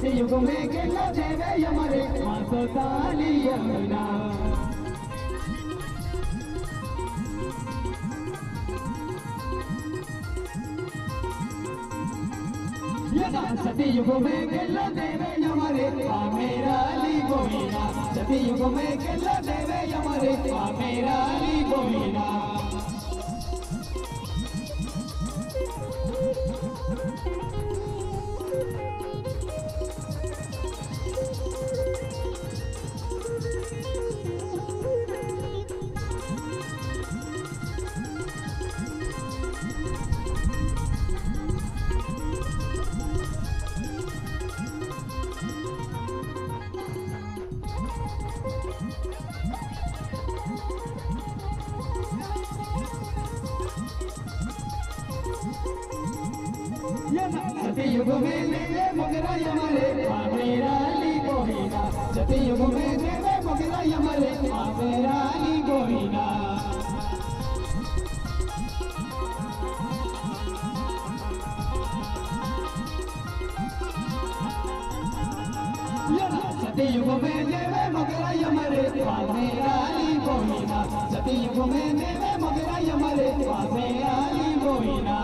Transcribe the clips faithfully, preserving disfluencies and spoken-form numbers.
सतयुग में केला देवे यमरे मासो ताली यमुना सतयुग में केला देवे यमरे मेरा ली गोविना सतयुग में केला देवे यमरे मेरा ली गोविना सतयुग में देवे मोगरा यमरे मेरा ली गोविना सतयुग में देवे मोगरा यमरे मेरा ली गोविना सतयुग में देवे मोगरा यमरे मेरा ली गोविना सतयुग में देवे मोगरा यमरे मेरा ली गोविना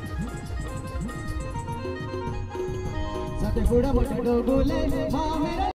सतगुण मुझ डोगुले माँ मेरा